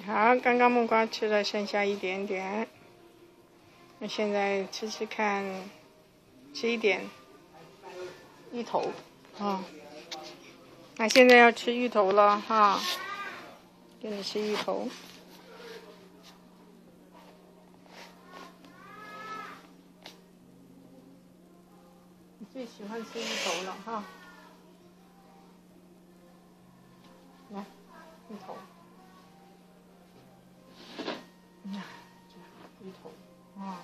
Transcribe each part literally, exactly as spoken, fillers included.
好，刚刚木瓜吃了剩下一点点，那现在吃吃看，吃一点芋头啊。那现在要吃芋头了哈，给你吃芋头。你最喜欢吃芋头了哈，来，芋头。呀，芋头啊！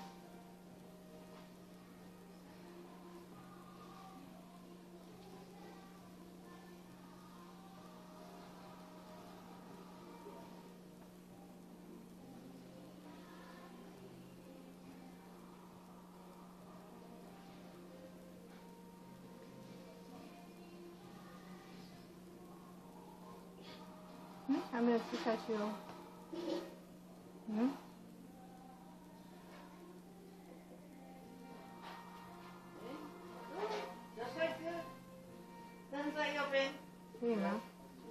嗯，还没有吃下去哦。嗯。 小帅哥，站在右边。 可以吗？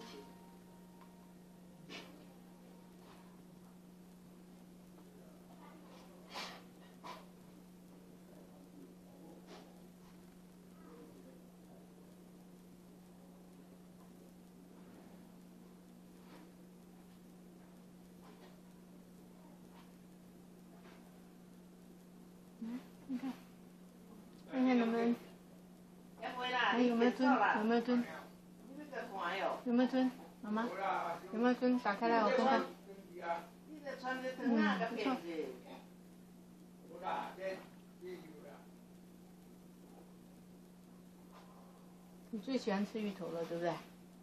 嗯，你看，看看能不能，哎，有没有蹲？有没有蹲？有没有蹲？妈妈，有没有蹲？打开来我看看。嗯，不错。你最喜欢吃芋头了，对不对？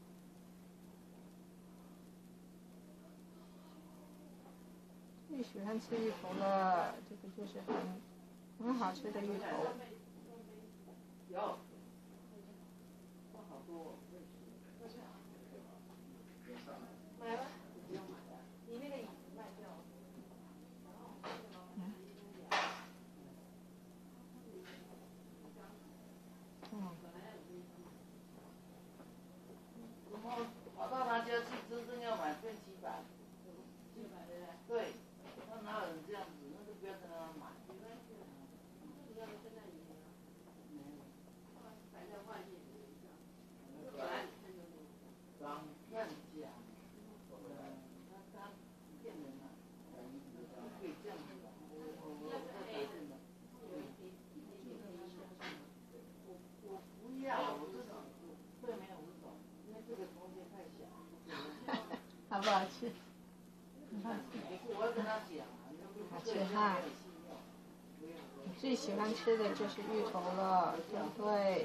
最喜欢吃芋头了，这个就是很很好吃的芋头。 有。买了。你那个椅子卖掉了。 嗯。哦。 然后跑到他家去，真正要买变七百。对。他哪有人这样子？那就不要跟他买。 好不好吃？好吃。好吃哈。你最喜欢吃的就是芋头了，对不对？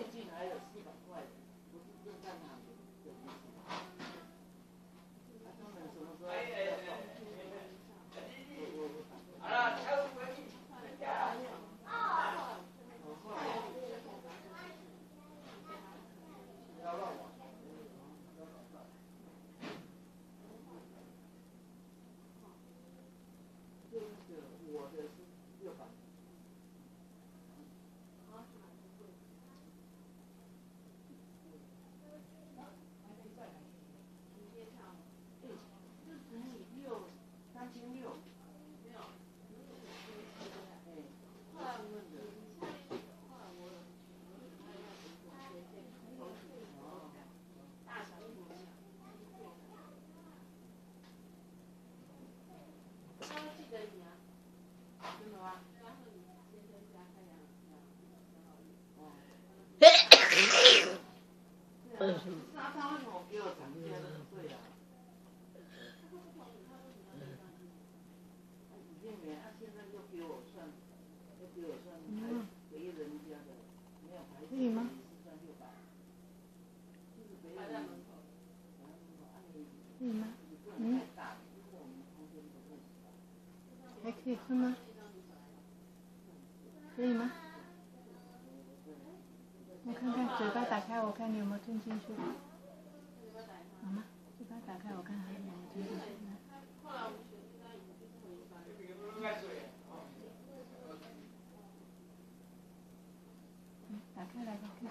嗯，可以吗？可以吗？嗯，还可以吃吗？可以吗？我看看，嘴巴打开，我看你有没有吞进去。妈妈，嘴巴打开，我看还有没有吞进去。嗯，打开来看看。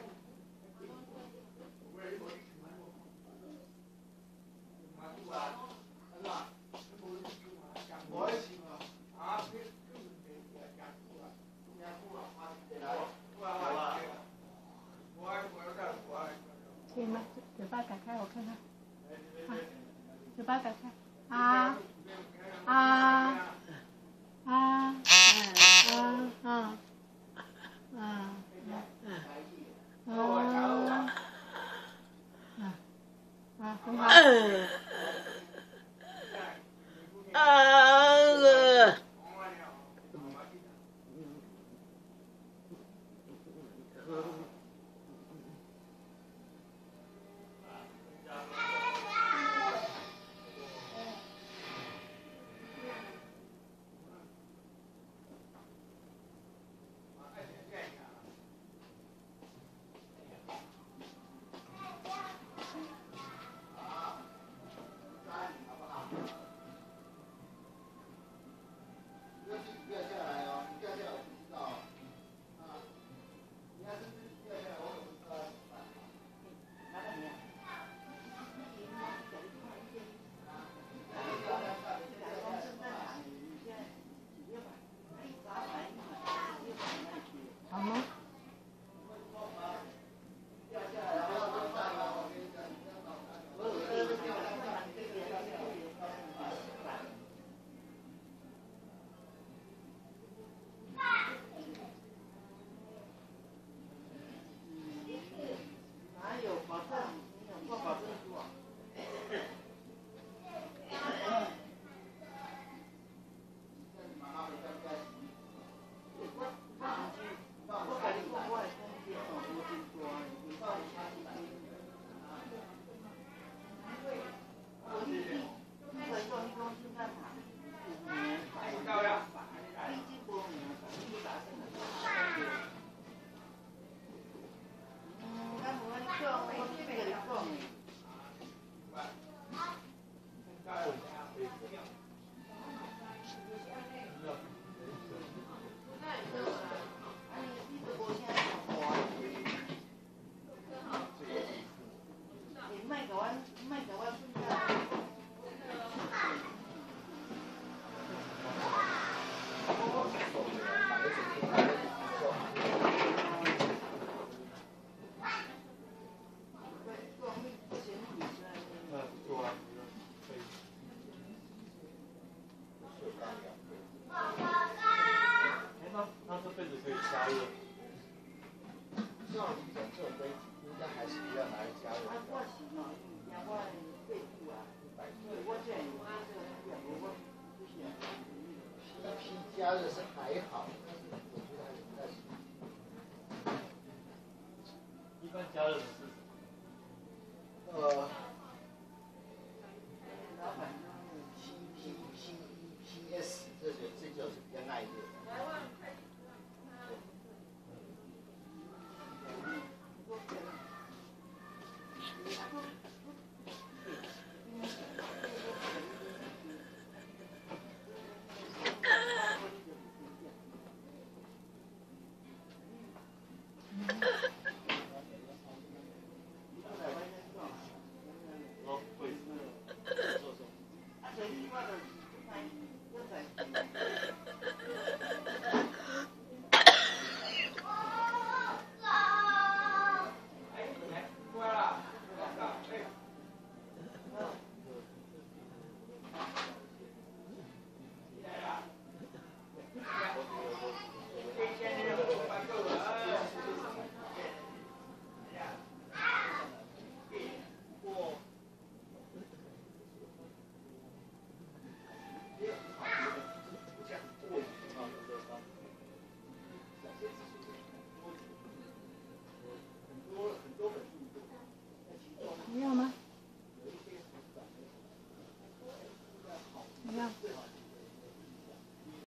啊啊啊啊啊啊啊啊，很好。 啊！ 好吗？ 哪有保证？你有做保证书啊？ 加热是还好，但是我觉得还是不太行。 一般加热的是呃 ，P P P P S 这种这就是比较耐热。 啊，所以我就